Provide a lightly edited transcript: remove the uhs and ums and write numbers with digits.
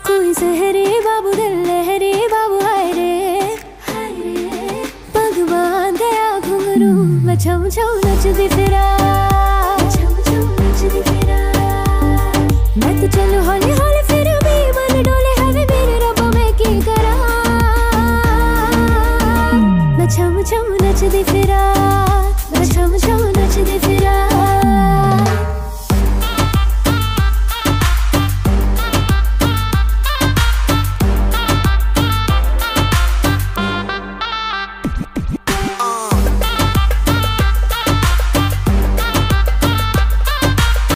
कोई सहरे बाबू दिल लहरे बाबू हाय रे पग बांध गया घुंघरू मैं छम छम नचदी फिरा मैं तो चलूं हौली हौली फिर भी मन डोले हवे मेरे रब्बा मैं की करा मैं छम छम नचदी फिरा मैं छम छम